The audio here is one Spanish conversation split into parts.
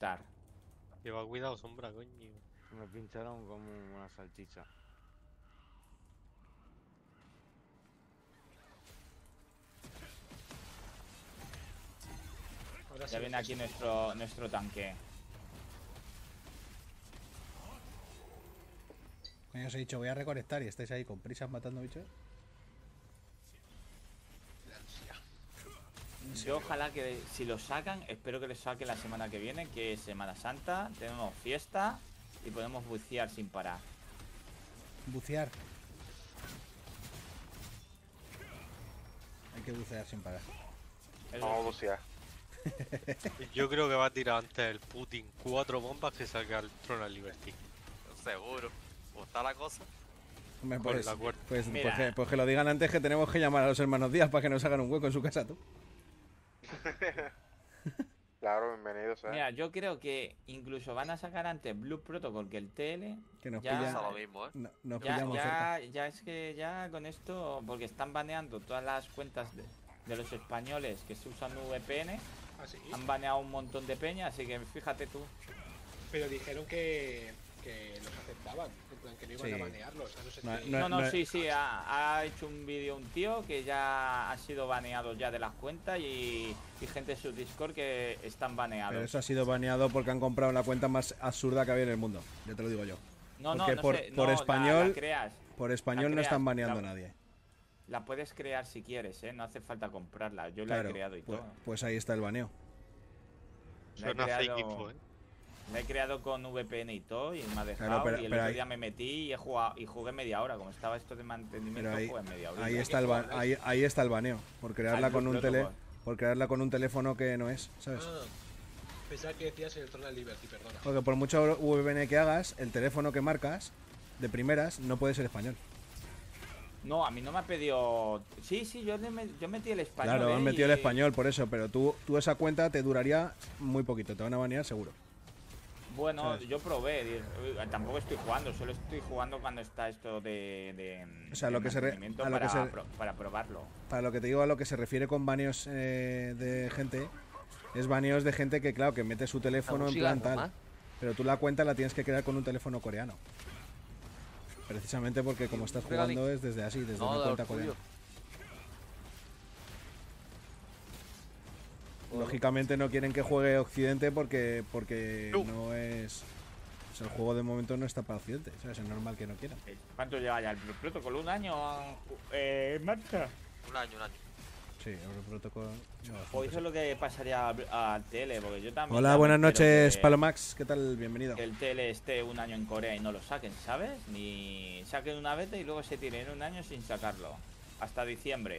estar. Lleva cuidado, sombra, coño. Me pincharon como una salchicha. Ahora Ya sí, viene aquí nuestro tanque. Coño, os he dicho, voy a reconectar y estáis ahí con prisas matando bichos. Yo ojalá que si lo sacan, espero que lo saquen la semana que viene, que es Semana Santa, tenemos fiesta y podemos bucear sin parar. Bucear. Hay que bucear sin parar. Vamos a bucear. Yo creo que va a tirar antes el Putin 4 bombas que salga el Throne Liberty. Seguro. ¿Cómo está la cosa? Hombre, Con pues, el acuerdo. pues que lo digan antes, que tenemos que llamar a los hermanos Díaz para que nos hagan un hueco en su casa, tú. Claro, bienvenido, ¿sabes? Mira, yo creo que incluso van a sacar antes Blue Protocol que el TL. Que nos ya, Pasa lo mismo, ¿eh? nos ya, pillamos cerca. ya es que ya con esto, porque están baneando todas las cuentas de los españoles que se usan VPN, Ah, sí. han baneado un montón de peña, así que fíjate tú. Pero dijeron que los aceptaban. En plan, que no iban Sí. a banearlos. A no ser No, que... no, Sí, ha hecho un vídeo un tío que ya ha sido baneado ya de las cuentas y gente de su Discord que están baneados. Pero eso ha sido baneado porque han comprado la cuenta más absurda que había en el mundo. Ya te lo digo yo. Porque por español, la creas. por español no creas, están baneando a nadie. La puedes crear si quieres, ¿eh? No hace falta comprarla. Yo la Claro, he creado y pues, todo. pues ahí está el baneo. La he Suena creado- fake info, ¿eh? La he creado con VPN y todo y me ha dejado. Claro, pero- y el pero otro ahí- día me metí y he jugado y jugué media hora. Como estaba esto de mantenimiento, Pero jugué media hora. ahí está ahí está el baneo. Por crearla Al con un Blue Protocol. por crearla con un teléfono que no es, ¿sabes? Ah, pensaba que decías el Throne Liberty, perdona. Porque por mucho VPN que hagas, el teléfono que marcas de primeras no puede ser español. No, a mí no me ha pedido. Sí, yo metí el español. Claro, han y- metido el español por eso, pero tú esa cuenta te duraría muy poquito, te van a banear seguro. Bueno, ¿sabes? yo probé. Tampoco estoy jugando, solo estoy jugando cuando está esto de O sea, lo de que se re- mantenimiento a lo que para, se- para probarlo. Para lo que te digo, a lo que se refiere con baneos de gente, es baneos de gente que, claro, que mete su teléfono en plan tal. Pero tú la cuenta la tienes que crear con un teléfono coreano. Precisamente porque como estás jugando es desde así, desde una cuenta coreana. Lógicamente no quieren que juegue Occidente porque no es... O sea, el juego de momento no está para Occidente, ¿sabes? Es normal que no quieran. ¿Cuánto lleva ya el Blue Protocol? ¿Un año? Marcha. Un año. Sí, el protocolo... Pues eso es lo que pasaría al TL, porque yo también. Hola, buenas noches, espero Palomax. ¿Qué tal? Bienvenido. que el TL esté un año en Corea y no lo saquen, ¿sabes? Ni saquen una beta y luego se tiren un año sin sacarlo. Hasta diciembre.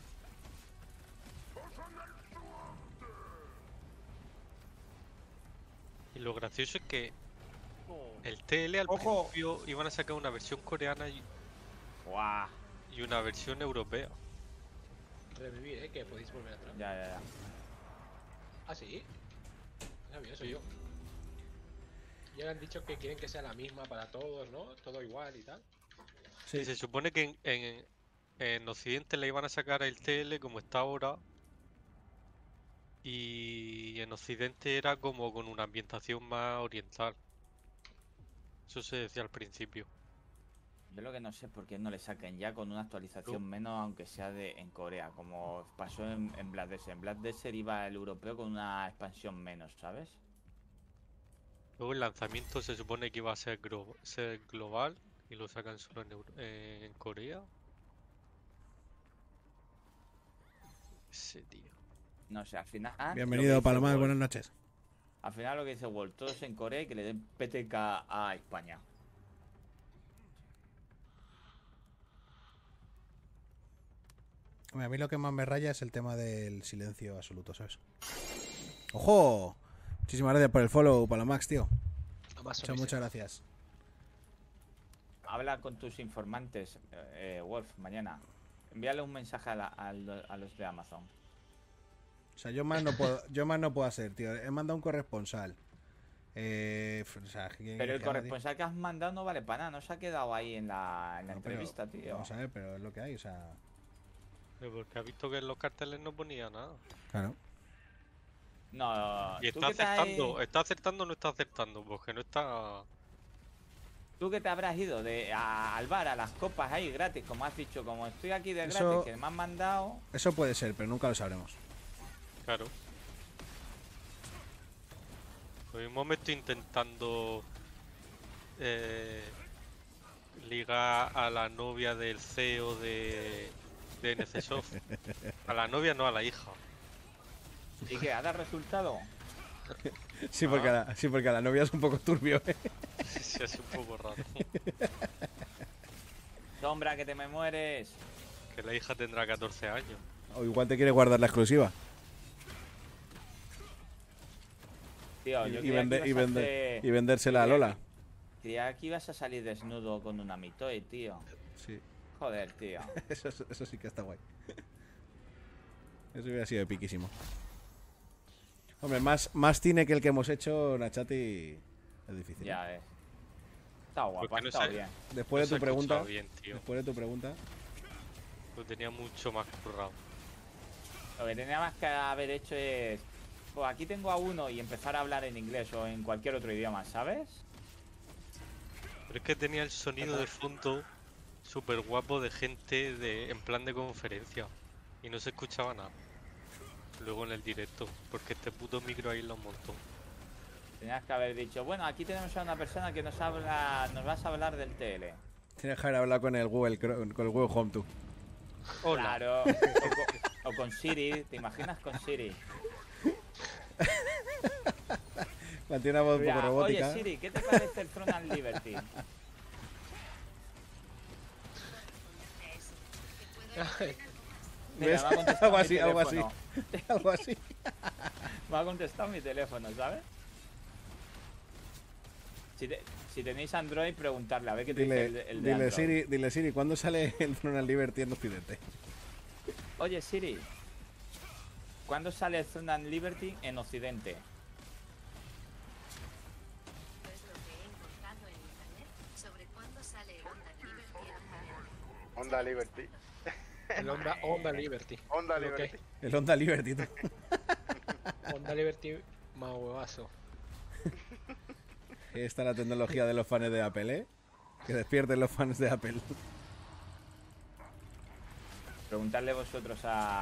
Y lo gracioso es que el TL al ¡Ojo! principio iban a sacar una versión coreana ¡Guau! y una versión europea. Revivir, que podéis volver atrás. Ya. Ah, sí. Ya bien, eso yo. Ya han dicho que quieren que sea la misma para todos, ¿no? Todo igual y tal. Sí. Y se supone que en Occidente le iban a sacar el TL como está ahora. Y en Occidente era como con una ambientación más oriental. Eso se decía al principio. Yo lo que no sé es por qué no le saquen ya con una actualización menos, aunque sea en Corea, como pasó en Black Desert. En Black Desert iba el europeo con una expansión menos, ¿sabes? Luego el lanzamiento se supone que iba a ser, ser global y lo sacan solo en Corea. Ese tío. No sé, al final. Bienvenido, Palomar. Buenas noches. Al final lo que dice World, todos en Corea y que le den PTK a España. Hombre, a mí lo que más me raya es el tema del silencio absoluto, ¿sabes? ¡Ojo! Muchísimas gracias por el follow, Palomax, tío. Muchas gracias. Habla con tus informantes, Wolf, mañana. Envíale un mensaje a los de Amazon. O sea, yo más no puedo hacer, tío. He mandado un corresponsal. O sea, Pero el corresponsal que has mandado no vale para nada, no se ha quedado ahí en la entrevista, tío. Vamos a ver, pero es lo que hay, o sea... Porque ha visto que en los carteles no ponía nada. Claro. No, Y ¿tú está qué te has- acertando. ¿Está acertando o no está acertando? Porque no está. Tú que te habrás ido al bar, a las copas ahí gratis, como has dicho, como estoy aquí de Eso- gratis, que me han mandado. Eso puede ser, pero nunca lo sabremos. Claro. Lo mismo me estoy intentando ligar a la novia del CEO de NCSoft. A la novia, no, a la hija. ¿Y qué? ¿Ha dado resultado? Sí, porque, sí, porque a la novia es un poco turbio, ¿eh? Sí, es un poco raro. Sombra, que te me mueres. Que la hija tendrá 14 años. O igual te quiere guardar la exclusiva. Tío, yo Y, creía que ibas a hacer- y vendérsela a Lola. Creía que ibas a salir desnudo con una mitoy, tío. Sí, Joder, tío. eso sí que está guay. Eso hubiera sido epiquísimo. Hombre, más cine que el que hemos hecho, Nachati, es difícil. Ya ves. Está guapo, Porque ha no estado sé- bien. Después No de se tu pregunta, escucha bien, tío. después de tu pregunta, Lo tenía mucho más currado. Lo que tenía más que haber hecho es... Pues aquí tengo a uno y empezar a hablar en inglés o en cualquier otro idioma, ¿sabes? Pero es que tenía el sonido de fondo súper guapo de gente en plan de conferencia. Y no se escuchaba nada. Luego en el directo. Porque este puto micro ahí lo montó. Tenías que haber dicho, bueno, aquí tenemos a una persona que nos vas a hablar del TL. tienes que haber hablado con el Google, con el Google Home tú. Hola. Claro. O con Siri, ¿te imaginas con Siri? Mantiene una voz un poco Mira, robótica. oye Siri, ¿qué te parece el Throne and Liberty? Mira, ¿Ves? me ha contestado Algo mi así, algo así. teléfono. Algo así. Me ha contestado mi teléfono, ¿sabes? Si tenéis Android, preguntarle, a ver qué te dice el de Android. Dile Siri, ¿cuándo sale el Throne and Liberty en Occidente? Oye Siri, ¿cuándo sale el Throne and Liberty en Occidente? Es lo que he encontrado en internet sobre cuándo sale Honda Honda Liberty en Occidente. Liberty. El Honda Liberty. Honda Lo que- Liberty. El Honda Liberty. tú. Honda Liberty más huevazo. Ahí está la tecnología de los fans de Apple, ¿eh? Que despierten los fans de Apple. Preguntarle vosotros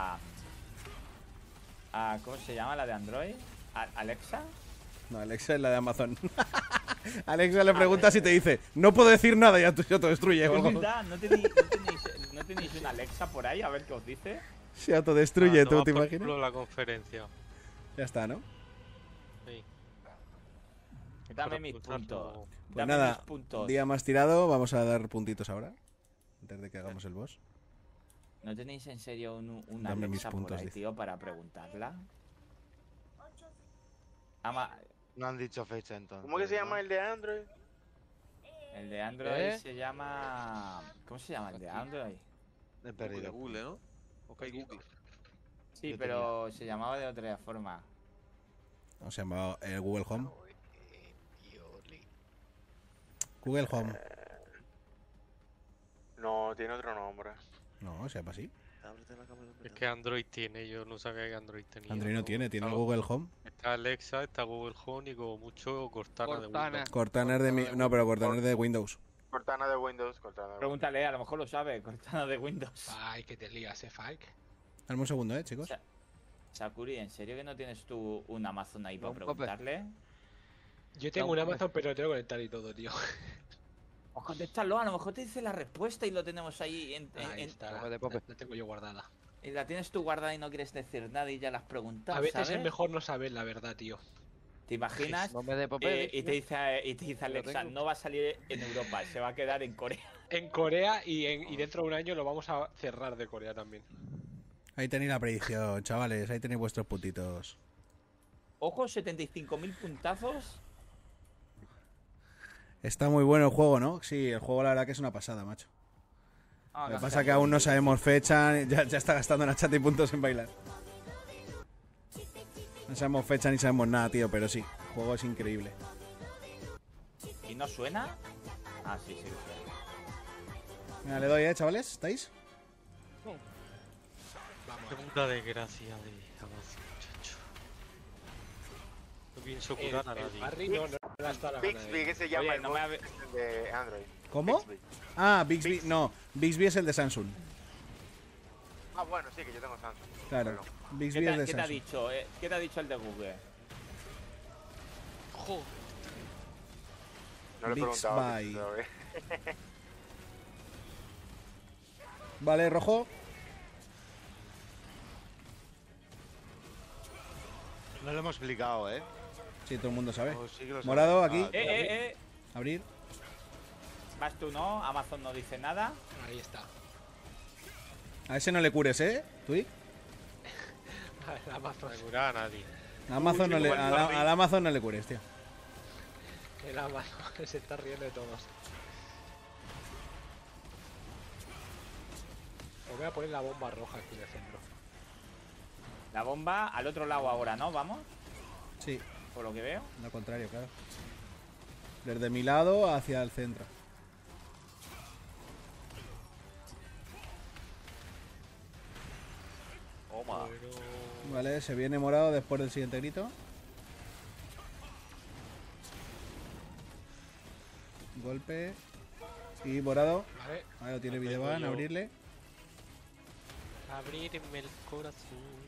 ¿cómo se llama la de Android? ¿Alexa? No, Alexa es la de Amazon. Alexa le pregunta si te dice, no puedo decir nada y se autodestruye. o Es algo. verdad, ¿no tenéis una Alexa por ahí? A ver qué os dice. Se autodestruye, Ah, ¿tú toma te por imaginas? culo la conferencia. Ya está, ¿no? Sí. Dame Para mis pulsarlo. puntos. Pues Dame nada, mis puntos. día más tirado, vamos a dar puntitos ahora. Antes de que hagamos el boss. ¿No tenéis en serio una Dame mis Alexa puntos, por ahí, dice. tío, para preguntarla? Ama, No han dicho fecha entonces. ¿Cómo que se llama ¿no? el de Android? el de Android se llama... ¿Cómo se llama el de Android? He perdido. Google, ¿no? Ok, Google. Sí, Yo pero se llamaba de otra forma. ¿Cómo se llama el Google Home? Google Home. No, tiene otro nombre. No, se llama así. Ábrete la cámara. Es que Android tiene, yo no sabía que Android tenía. Android no tiene el Está- Google Home. Está Alexa, está Google Home y como mucho Cortana, de Cortana. Windows. Cortana es de mi... No, pero Cortana es de Windows. Cortana de Windows, Cortana de Windows. Pregúntale, a lo mejor lo sabe, Cortana de Windows. Ay, que te lías, Fike. Dame un segundo, chicos. Sa- Sakuri, ¿en serio que no tienes tú un Amazon ahí para Un pope. preguntarle? Yo tengo un Amazon, pero lo tengo que conectar y todo, tío. Pues contéstalo, a lo mejor te dice la respuesta y lo tenemos ahí Ahí está, Pope de Pope. la tengo yo guardada. y la tienes tú guardada y no quieres decir nada y ya la has preguntado, A veces ¿sabes? es mejor no saber la verdad, tío. ¿Te imaginas? No me dé papel. Y te dice Alexa, tengo. no va a salir en Europa, se va a quedar en Corea. En Corea y dentro de un año lo vamos a cerrar de Corea también. Ahí tenéis la predicción, chavales. Ahí tenéis vuestros puntitos. Ojo, 75.000 puntazos. Está muy bueno el juego, ¿no? Sí, el juego la verdad que es una pasada, macho. Ah, Lo que pasa es que aún no sabemos fecha. Ya está gastando en chat y puntos en bailar. No sabemos fecha ni sabemos nada, tío, pero sí. El juego es increíble. ¿Y no suena? Ah, sí, sí que suena. Venga, le doy, chavales. ¿Estáis? Qué puta desgracia de avance, muchacho. No pienso curar a El nadie. parry no le das toda la gana. Bixby, que se llama Oye, el no bot me de Android. ¿Cómo? Bixby. Ah, Bixby. No, Bixby es el de Samsung. Ah, bueno, sí, que yo tengo Samsung. Claro. Perdón. Bixby es de ¿Qué te ha Samsung. dicho? ¿Qué te ha dicho el de Google? ¡Jo! No le he preguntado. Bixby. ¿Sabes? Vale, rojo. No lo hemos explicado, ¿eh? Sí, todo el mundo sabe. O sí que lo sabe. Morado, aquí. ¡Eh! Abrir. Vas tú, ¿no? Amazon no dice nada. Ahí está. A ese no le cures, ¿eh? Twig. El Amazon. No curar a nadie. A Amazon no le, igual no al Amazon no le cures, tío. El Amazon se está riendo de todos. Os voy a poner la bomba roja aquí en el centro. La bomba al otro lado ahora, ¿no? Vamos, Sí, por lo que veo. lo contrario, claro. Desde mi lado hacia el centro. Toma. Vale, se viene morado después del siguiente grito. Golpe. Y morado. Vale. Ahí lo tiene Lo tengo Videoban, yo. abrirle. Abrirme el corazón.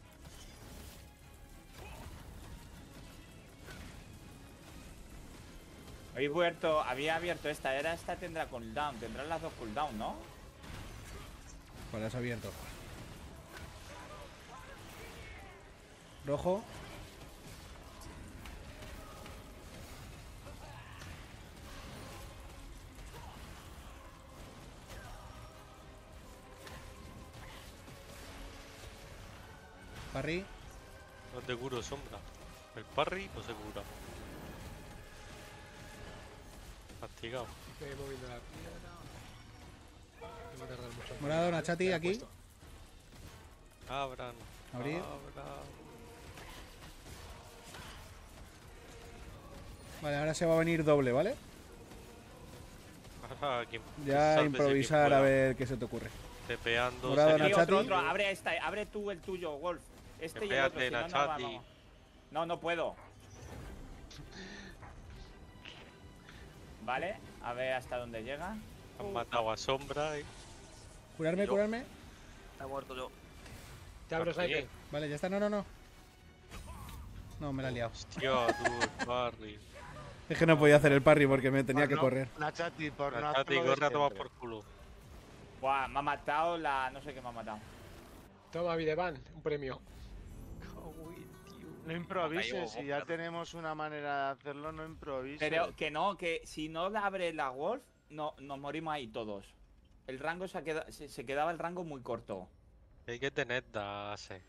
Había abierto esta, era esta tendrá cooldown, tendrán las dos cooldown, ¿no? ¿Cuál has abierto? Rojo. Parry. No te curo sombra. El parry no se cura. Castigado. Estoy moviendo la piedra. No me tarda mucho. Morado, una chati Ya la he aquí. puesto. Abran. Abrir. Abran. Vale, ahora se va a venir doble, ¿vale? Ahora quien Ya sálvese improvisar quien a pueda. ver qué se te ocurre. Tepeando. Morado, sería- Y Nachati. otro, abre esta, abre tú el tuyo, Wolf. Este y el otro, Espérate, si no, no Nachati. vamos. No, no puedo. Vale, a ver hasta dónde llega. Han matado a sombra y. Curarme, Yo. curarme. He muerto yo. Te abro, También. Sniper. Vale, ya está. No, no, no. No, me la he liado. Hostia, tú, el parry. Es que no podía hacer el parry porque me tenía Por que no- correr. Nachati, por no Nachati, hacerlo de corre a tomar siempre. por culo. Buah, me ha matado la... no sé qué me ha matado. Toma, Videban, un premio. No improvises, Caigo, si ya joder. tenemos una manera de hacerlo, no improvises. Pero que no, que si no la abre la Wolf, no, nos morimos ahí todos. El rango se quedaba el rango muy corto. Hay que tener DASE.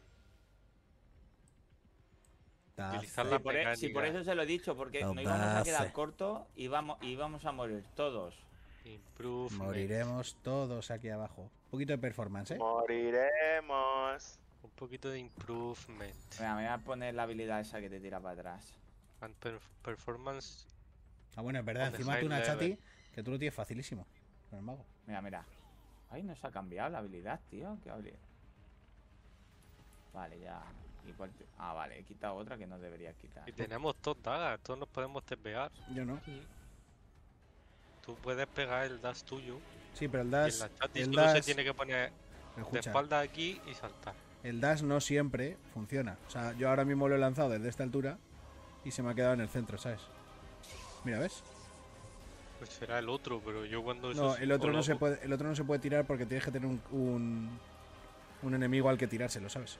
Utilizar la Si por, si por mecánica. eso se lo he dicho, porque No no íbamos a quedar pase. corto y íbamos a morir todos. Improvement. Moriremos todos aquí abajo. Un poquito de performance, ¿eh? Moriremos. Un poquito de improvement. Venga, me voy a poner la habilidad esa que te tira para atrás. And performance. Ah, bueno, es verdad. On the Encima high tú, una chati, level. que tú lo tienes facilísimo. Con el mago. Mira, mira. Ay, no se ha cambiado la habilidad, tío. ¿Qué habilidad? Vale, ya. Ah, vale, he quitado otra que no debería quitar. Y tenemos dos dagas, todos nos podemos tepear. Yo no. Tú puedes pegar el dash tuyo. Sí, pero el Y dash. en la chat El solo se dash, tiene que poner de escucha, espalda aquí y saltar. el dash no siempre funciona. O sea, yo ahora mismo lo he lanzado desde esta altura y se me ha quedado en el centro, ¿sabes? Mira, ¿ves? Pues será el otro, pero yo cuando eso No, es- el otro o no lo- se puede, el otro no se puede tirar porque tienes que tener un enemigo al que tirárselo, ¿sabes?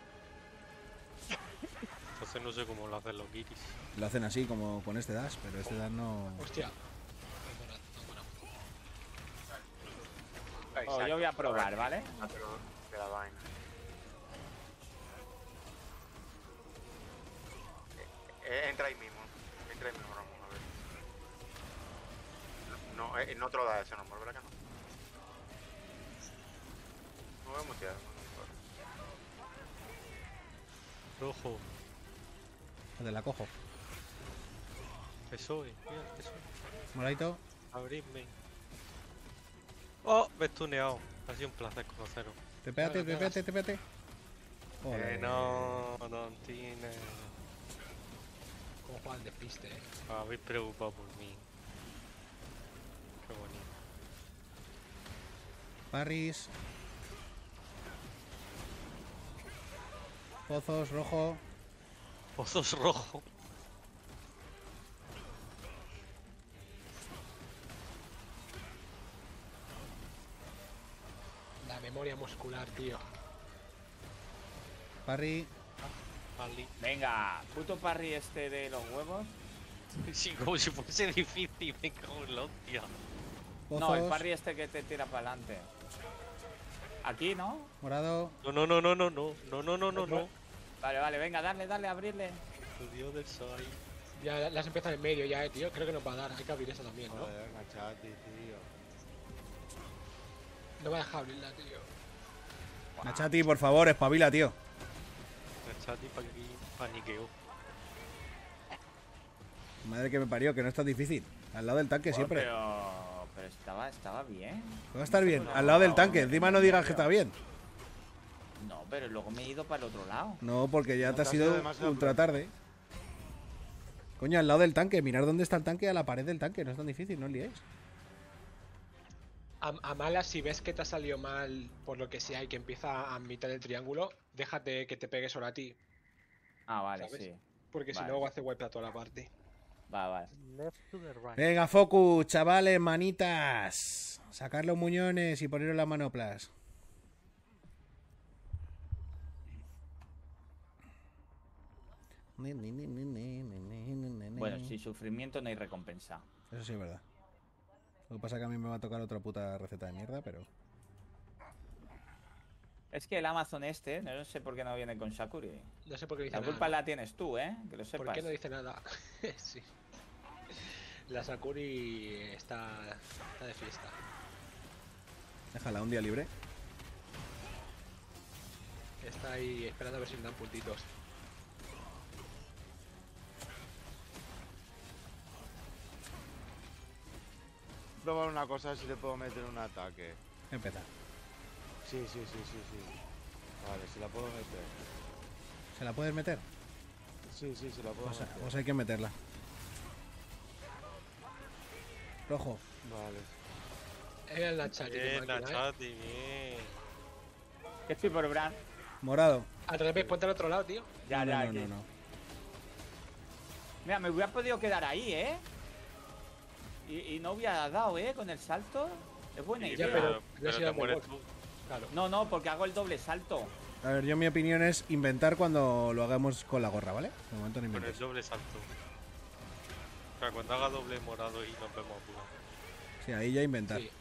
Entonces no sé cómo lo hacen los guiris. Lo hacen así como con este dash, pero este dash no. Hostia. Oh, yo voy a probar, ¿vale? De la vaina. Entra ahí mismo. Entra ahí mismo, Ramón, a ver. No, no te lo da ese nombre, ¿verdad que no? No voy a mutear. Rojo. Te la cojo. Eso es, mira, eso es. Moradito. Abridme. Oh, me he stuneado. Ha sido un placer conoceros. Tepéate, tepéate, tepéate. No, Don Tine. Ojo al despiste, Habéis preocupado por mí. Qué bonito. Parris. Pozos, rojo. Pozos rojo. La memoria muscular, tío. Parry. Ali. Venga, puto parry este de los huevos. Sí, como si fuese difícil, me cago en la hostia. Pozos. No, el parry este que te tira para adelante. Aquí, ¿no? Morado. No, no, no, no, no, no, no, no, no, no, no. Vale, vale, venga, dale, abrirle. Dios del Sai. Ya las empiezan en medio ya, tío. Creo que nos va a dar. Hay que abrir esa también, ¿no? Joder, Nachati, tío. No va a dejar abrirla, tío. Nachati, por favor, espabila, tío. Nachati pa' aquí, paniqueo. Madre que me parió, que no es tan difícil. Al lado del tanque Bueno, siempre. pero estaba bien. Va a estar bien. Al lado del tanque. Encima no digas que está bien. No, pero luego me he ido para el otro lado. No, porque ya No, te has te has ido ido demasiado ultra tarde. Coño, al lado del tanque. Mirar dónde está el tanque, a la pared del tanque. No es tan difícil, no os liéis. A malas, si ves que te ha salido mal por lo que sea y que empieza a mitad del triángulo, déjate que te pegue solo a ti. Ah, vale, ¿Sabes? sí. Porque si Vale. no, va a hacer wipe a toda la parte. Vale. Venga, focus, chavales, manitas. Sacar los muñones y poneros las manoplas. Bueno, sin sufrimiento no hay recompensa. Eso sí es verdad. Lo que pasa es que a mí me va a tocar otra puta receta de mierda, pero... Es que el Amazon este, no sé por qué no viene con Sakuri. No sé por qué dice La nada. culpa la tienes tú, ¿eh? Que lo sepas. ¿Por qué no dice nada? Sí. La Sakuri está de fiesta. Déjala un día libre. Está ahí esperando a ver si le dan puntitos. Probar una cosa si le puedo meter un ataque. Empezar. Sí. Vale, si la puedo meter. ¿Se la puedes meter? Sí, se la puedo meter. Pues hay que meterla. Rojo. Vale. Era el Nachati. Bien, Nachati, bien. Que estoy por Bran. Morado. Al revés, ponte al otro lado, tío. Ya, no, aquí. no. Mira, me hubiera podido quedar ahí, ¿eh? Y no hubiera dado, ¿eh? Con el salto. Es buena Sí, idea. pero si te era mueres muy tú. Claro. No, porque hago el doble salto. A ver, yo mi opinión es inventar cuando lo hagamos con la gorra, ¿vale? De momento no Con el inventes. doble salto. O sea, cuando haga doble morado y nos vemos a pura. Sí, ahí ya inventar. Sí.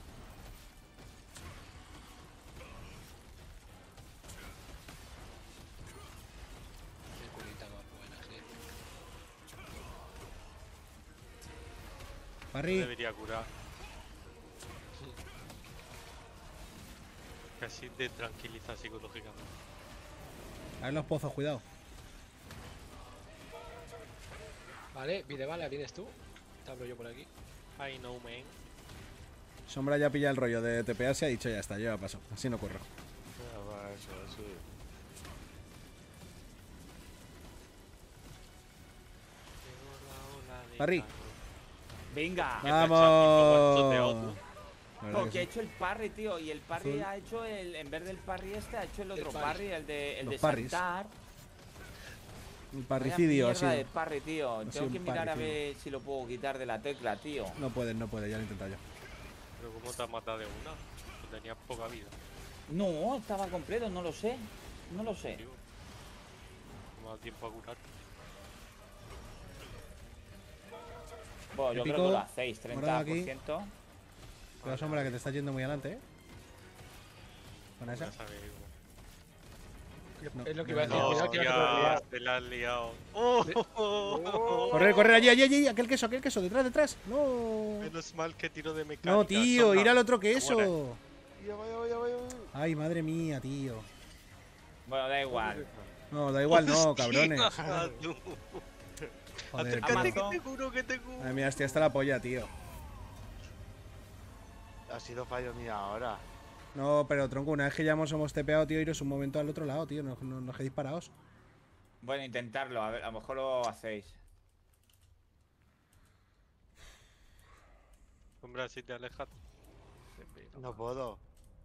Qué curita más buena, sí. Parry. Debería curar. Casi te tranquiliza psicológicamente. A ver los pozos, cuidado. Vale, Videvala, ¿vienes tú? Te abro yo por aquí. I know, man. Sombra ya pilla el rollo de TPA, se ha dicho ya está, yo ya paso. Así no corro. Va, eso. Parry. Venga. ¡Vamos! La verdad Porque que he sí. hecho el parry, tío. Y el parry Azul. ha hecho el. En vez del parry este, ha hecho el otro parry. parry, el de Los de parries. saltar. El Vaya parricidio ha mierda de sido. parry, tío. sido Tengo que un mirar a parricidio. ver si lo puedo quitar de la tecla, tío. No puedes, ya lo he intentado yo. Pero ¿cómo te has matado de una? Pues tenías poca vida. No, estaba completo, no lo sé. No lo sé. Digo, no me ha dado tiempo a curar. Bueno, yo creo Épico. que lo hacéis, Morado aquí. 30%. La sombra que te está yendo muy adelante, ¿eh? Con esa. Ya sabes, digo. No, Es lo que iba a decir. no. Cuidado que no te puedo liar. Te la has liado. ¡Oh! Correr, allí, aquel queso, detrás. No. Menos mal que tiro de mecánica. No, tío, Sombra. ir al otro Muere. queso. Vaya. Ay, madre mía, tío. Bueno, da igual. No, da igual, no, cabrones. Hostia, tú. Joder, Acércate tío. que te curo, que te curo. Madre mía, estoy hasta la polla, tío. Ha sido fallo mío ahora. No, pero tronco, una vez que ya hemos tepeado, tío, iros un momento al otro lado, tío. No quedéis parados. Bueno, intentarlo, a ver, a lo mejor lo hacéis. sombra si te alejas. No puedo.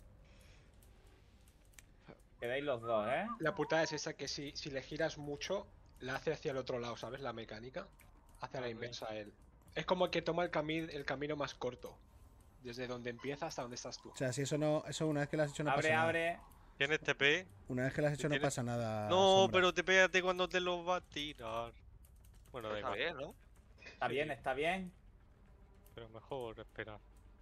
Quedáis los dos, ¿eh? La putada es esa que si le giras mucho, la hace hacia el otro lado, ¿sabes? La mecánica. Hace a la inversa a él. Es como que toma el camino más corto. Desde donde empieza hasta donde estás tú. O sea, si eso no, eso una vez que lo has hecho no Abre, pasa nada. abre. ¿Tienes TP? Una vez que lo has hecho no ¿Tienes? pasa nada. No, Sombra. pero TPate cuando te lo va a tirar. Bueno, da Está igual. bien, ¿no? Está bien, está bien. Pero mejor esperar.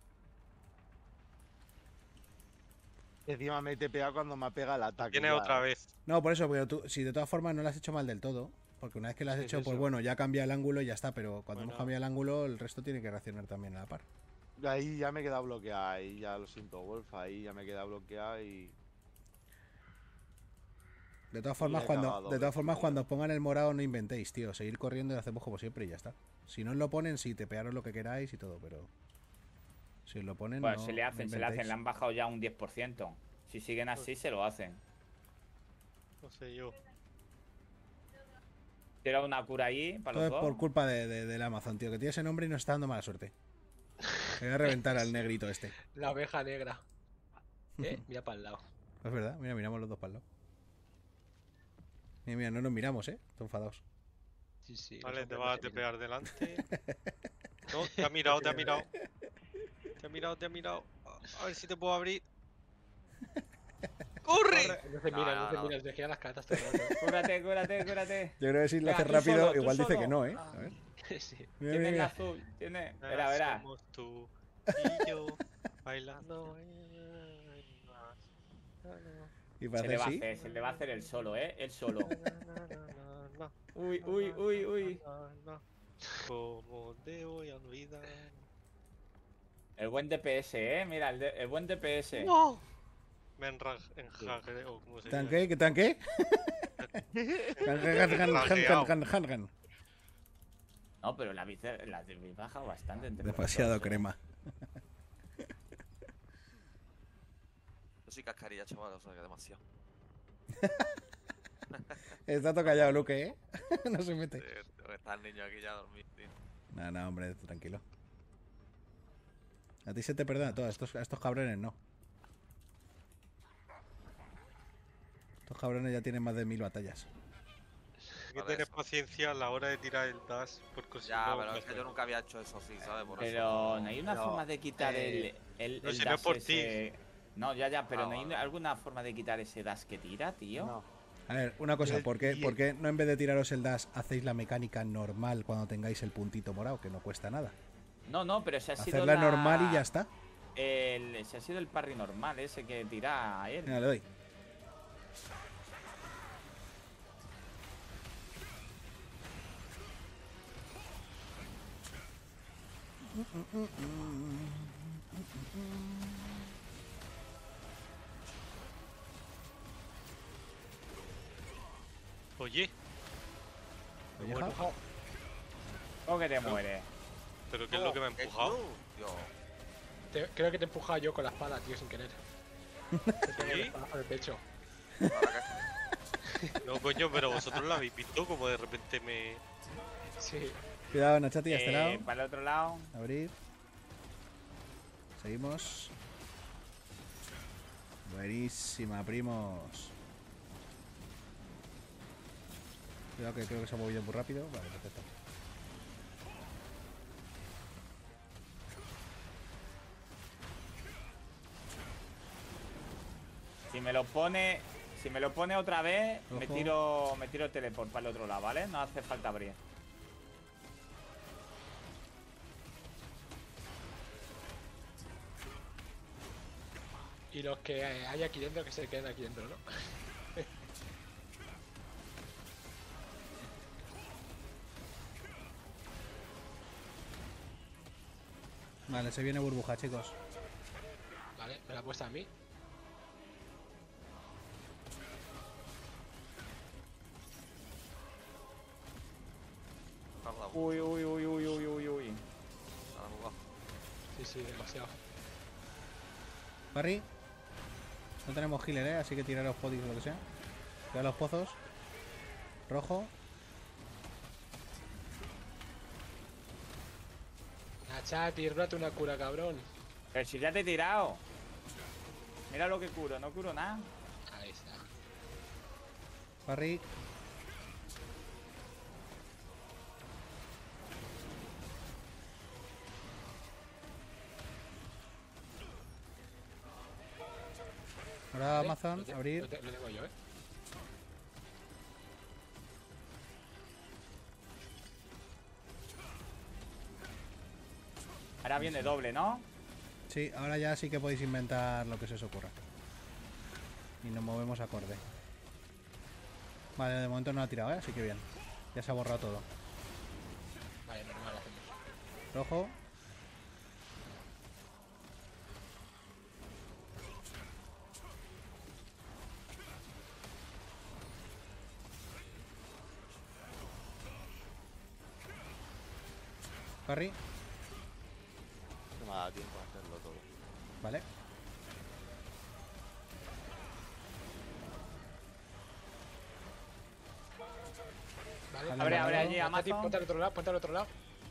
Encima me he TPA cuando me pega el ataque. Tiene ya. otra vez. No, por eso, pero tú, si de todas formas no lo has hecho mal del todo, porque una vez que lo has Sí, hecho, es pues eso. bueno, ya cambia el ángulo y ya está, pero cuando hemos Bueno. cambiado el ángulo, el resto tiene que reaccionar también a la par. Ahí ya me he quedado bloqueado. Ahí ya lo siento, Wolf. Ahí ya me he quedado bloqueado y. De todas formas, he cuando, cagado, de todas formas, tío. cuando pongan el morado no inventéis, tío. Seguir corriendo y hacemos como siempre y ya está. Si no os lo ponen, sí, tepearos lo que queráis y todo, pero... Si os lo ponen, Pues no, se le no hacen, le inventéis. han bajado ya un 10%. Si siguen así, se lo hacen. No sé yo. Tira una cura ahí para Todo los es dos. por culpa del Amazon, tío, que tiene ese nombre y nos está dando mala suerte. Me voy a reventar al negrito este. La oveja negra. Mira para el lado. Es verdad, mira, miramos los dos para el lado. Mira, mira, no nos miramos, Estamos enfadados. Sí, sí. Vale, los te hombres vas a no se tepear delante. No, te ha mirado, te ha mirado. Te ha mirado, te ha mirado. A ver si te puedo abrir. ¡Corre! miran. No se miran, no se no. miran, se giran las cartas todo el rato. Cúrate, cúrate, cúrate. Yo creo que si lo Venga, hace tú rápido, solo, tú igual dice solo. que no, A ver. Sí. Mira, Tiene mira, el mira. azul, tiene. Verá, verá. Somos tú y yo bailando. Y para Se le hacer va a sí. hacer, se le va a hacer el solo, Él solo. Uy, uy, uy, uy. ¿Cómo te voy a olvidar? El buen DPS, Mira, el buen DPS. ¡No! Me enjagre, o como se dice. ¿Tanque? ¿Qué tanque? Gan. No, pero la habéis bajado bastante. entre los Demasiado dos, crema. Yo soy cascarilla, chaval, o sea que demasiado. Está todo callado, Luke, No se mete. Tengo que estar el niño aquí ya dormido, tío. No, no, hombre, tranquilo. A ti se te perdona todo, a estos cabrones no. Estos cabrones ya tienen más de 1000 batallas. Hay que Vale, tener eso. paciencia a la hora de tirar el dash, porque si Ya, no, pero no es que sé. yo nunca había hecho eso así, ¿sabes? Por Pero eso. no hay una no, forma de quitar el no, si no dash es por ese- No, ya, pero Ah, no hay vale. alguna forma de quitar ese dash que tira, tío. No. A ver, una cosa, Y el- ¿por qué y el- no en vez de tiraros el dash hacéis la mecánica normal cuando tengáis el puntito morado, que no cuesta nada? No, pero se ha sido Hacerla normal y ya está. Se ha sido el parry normal, ese que tira a él. Venga, le doy. Oye, Oye, bueno. ja. ¿Cómo que te mueres? ¿pero qué es lo que me ha ¿Qué empujado? Dios. Creo que te he empujado yo con la espada, tío, sin querer. Te tenía ¿Sí? la espada por el pecho. Ahora No, coño, pero vosotros la habéis visto como de repente me... Sí. Cuidado, Nachati, a este lado. Para el otro lado. Abrir. Seguimos. Buenísima, primos. Cuidado que creo que se ha movido muy rápido. Vale, perfecto. Si me lo pone otra vez, Ojo. me tiro teleport para el otro lado, ¿vale? No hace falta abrir. Y los que hay aquí dentro, que se queden aquí dentro, ¿no? Vale, se viene burbuja, chicos. Vale, me la ha puesto a mí. tarda Uy, uy, uy, uy, uy, uy, uy. Nada, jugado. Sí, sí, demasiado. Barry. No tenemos healer, así que tirar los podis o lo que sea. Tira los pozos. Rojo. Nachati, róbate una cura, cabrón. Pero si ya te he tirado. Mira lo que curo, no curo nada. Ahí está. Parry. Ahora Vale, Amazon, lo abrir. Lo tengo yo, Ahora viene doble, ¿no? Sí, ahora ya sí que podéis inventar lo que se os ocurra. Y nos movemos acorde. Vale, de momento no ha tirado, ¿eh? Así que bien. Ya se ha borrado todo. Vale, normal hacemos. Rojo. Parry. No me ha dado tiempo a hacerlo todo. Vale. Vale, Vale, Abre, vale. abre allí, Nachati, Amazon. ponte al otro lado, ponte al otro lado.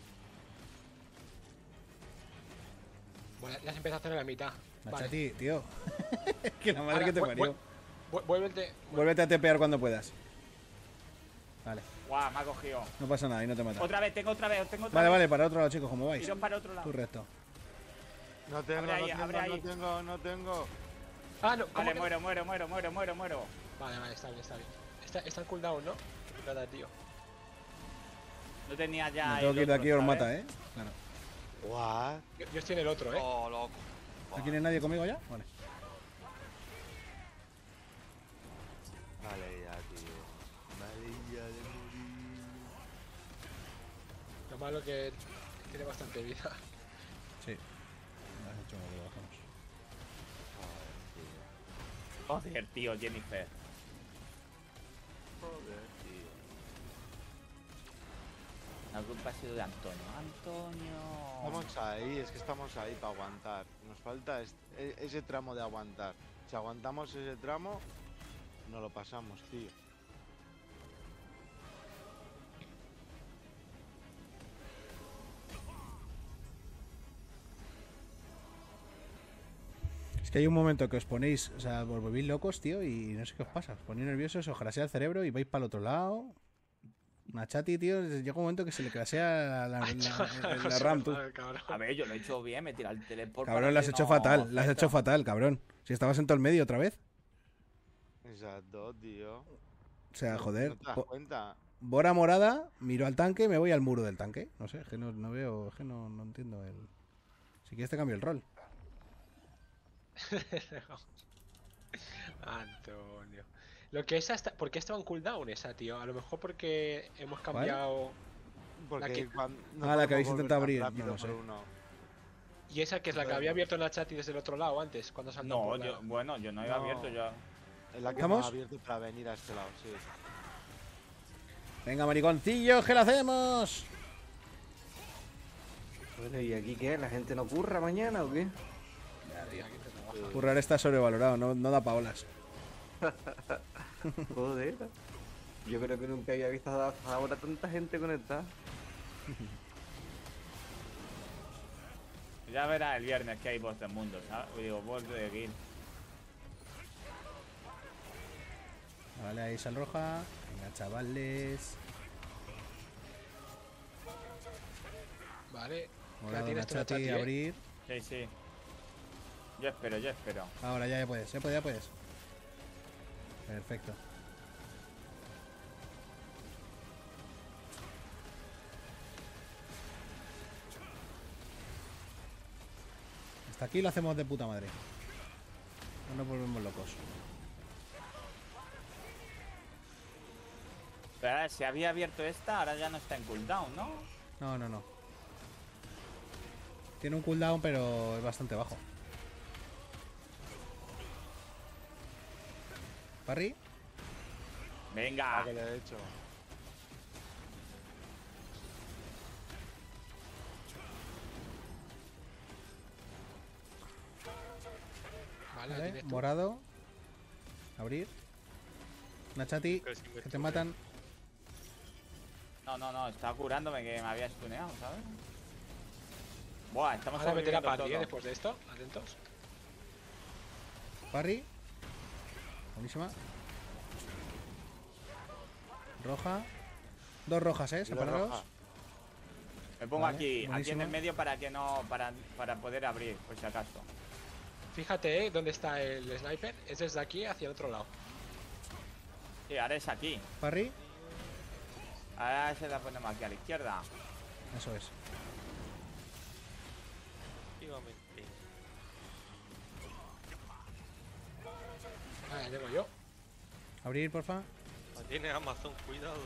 Bueno, ya se empieza a hacer a la mitad. Vale. Nachati, tío. Que la madre Ahora, que te vu- parió. Vuélvete. Vuélvete a tepear cuando puedas. Vale, Guau, me ha cogido. no pasa nada y no te mata. Otra vez, tengo otra vez, tengo otra Vale, vez. vale, para otro lado, chicos, como vais. Tiro para otro lado. Tú recto. No tengo, Abre ahí, no abre tengo, ahí. no tengo, no tengo. Ah, no, ¿cómo Vale, que- muero. Vale, vale, está bien, está bien. Está en cooldown, ¿no? Nada, tío. No tenía ya. Me tengo el que ir de otro, aquí o os ¿sabes? mata, ¿eh? Claro. What? Yo estoy en el otro, ¿eh? Oh, loco. ¿No tiene nadie conmigo ya? Vale. Vale, ya, tío. Vale, ya de morir. Lo malo que tiene bastante vida. Sí. Me has hecho que lo bajamos. Joder, tío, Jennifer. Joder, tío. La culpa ha sido de Antonio. Antonio. Estamos ahí, es que estamos ahí para aguantar. Nos falta ese tramo de aguantar. Si aguantamos ese tramo, no lo pasamos, tío. Es que hay un momento que os ponéis, o sea, os volvéis locos, tío, y no sé qué os pasa. Os ponéis nerviosos, os crasea el cerebro y vais para el otro lado. Nachati, tío, llega un momento que se le crasea la RAM, tú. A ver, yo lo he hecho bien, me tira el teleport. Cabrón, para lo has que hecho no fatal, lo has afecta. hecho fatal, cabrón. Si estabas en todo el medio otra vez. Exacto, tío. O sea, joder. ¿No te das cuenta? Bora morada, miro al tanque, me voy al muro del tanque. No sé, es que no veo, es que no entiendo el... Si quieres te cambio el rol. Antonio. Lo que es hasta. ¿Por qué estaba en cooldown esa, tío? A lo mejor porque hemos cambiado. Porque que- La que habéis podemos intentado volver tan abrir, no rápido lo sé. por uno. Y esa que es la que había abierto Nachati desde el otro lado antes, cuando saltó No, por la- yo, bueno, yo no he abierto ya. Es la que ¿Vamos? hemos abierto para venir a este lado, sí. Venga, mariconcillos, ¿qué lo hacemos? Bueno, ¿y aquí qué? ¿La gente no curra mañana o qué? Currar está sobrevalorado, no da pa' olas. Joder. Yo creo que nunca había visto hasta ahora tanta gente conectada. Ya verás el viernes que hay voz del mundo, ¿sabes? Digo, voz de Guild. Vale, ahí sal roja. Venga, chavales. Vale. Ya Morado, tienes tu Nachati, Nachati, ¿eh? abrir. Sí, sí. Yo espero. Ahora ya puedes, ya puedes. Perfecto. Hasta aquí lo hacemos de puta madre. No nos volvemos locos. Pero ahora, si había abierto esta, ahora ya no está en cooldown, ¿no? No. Tiene un cooldown, pero es bastante bajo. Parry. Venga. Que le he hecho. Vale, Vale, tienes tú. morado. Abrir. Nachati, que te matan. No, estaba curándome que me había stuneado, ¿sabes? Buah, estamos Vamos a meter a sobreviviendo party todo. después de esto. Atentos. Parry. Buenísima. Roja. Dos rojas, Y la separados. roja. Me pongo Vale, aquí en buenísimo. el medio para que no. Para poder abrir, por si acaso. Fíjate, dónde está el sniper. Es desde aquí hacia el otro lado. Sí, ahora es aquí. Parry. Ahora se la ponemos aquí a la izquierda. Eso es. Efectivamente. Vale, llego yo. Abrir, porfa. La tiene Amazon, cuidado.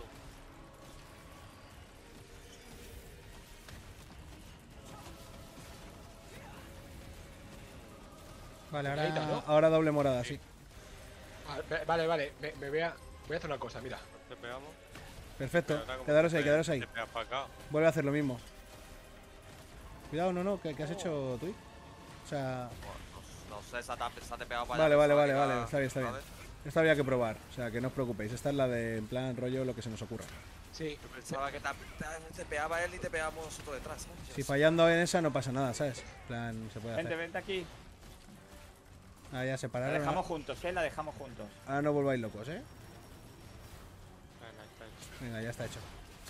Vale, Ahorita, ¿no? ahora doble morada, sí. Vale. Voy a hacer una cosa, mira. Te pegamos. Perfecto. Pero ahora como Quedaros te ahí, pegas- quedaros ahí. Te pegas para acá. Vuelve a hacer lo mismo. Cuidado, no, ¿qué has hecho tú? O sea, No sé, se ha te pegado para vale, allá, vale, pensaba vale, que iba- está bien. ¿sabes? Esta había que probar, o sea, que no os preocupéis. Esta es la de, en plan, rollo, lo que se nos ocurra. Sí. Yo pensaba que te pegaba él y te pegamos nosotros detrás, ¿sabes? Si fallando en esa no pasa nada, ¿sabes? En plan, se puede Vente, hacer. vente aquí. Ah, ya La separaron. dejamos juntos, la dejamos juntos. Ahora no volváis locos, ¿eh? Bueno, está hecho. Venga, ya está hecho.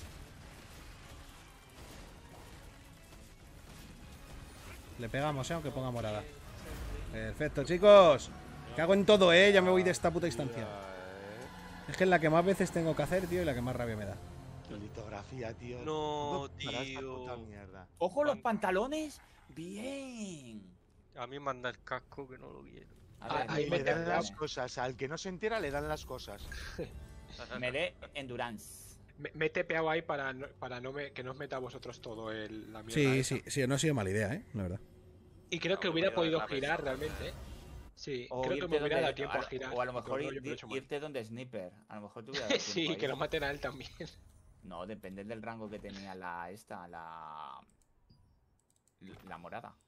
Le pegamos, ¿eh? Aunque ponga morada. Perfecto, chicos. Cago en todo, ¿eh? Ya me voy de esta puta instancia. Es que es la que más veces tengo que hacer, tío, y la que más rabia me da. Litografía, tío. No, Para esta tío. puta mierda. ¡Ojo, los pantalones! ¡Bien! A mí manda el casco que no lo quiero. Ahí Le mete dan las las cosas. Al que no se entera le dan las cosas. Me dé endurance. Me he tepeado ahí para que no os meta a vosotros todo la mierda. Sí, esa. sí, no ha sido mala idea, ¿eh? La verdad. Y creo que No, hubiera me podido la girar presión, realmente. Sí, O creo que irte me hubiera donde- dado tiempo a girar. O a lo porque mejor rollo me lo he hecho mal. irte donde Sniper. A lo mejor te hubiera dado Sí, tiempo que ahí. lo maten a él también. No, depende del rango que tenía la morada.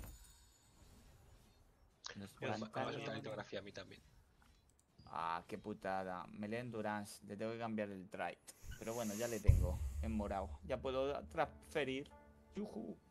Los Me va a pantalones- soltar litografía a mí también. Ah, qué putada. Melee Endurance. Le tengo que cambiar el trait. Pero bueno, ya le tengo en morado. Ya puedo transferir. Yujú.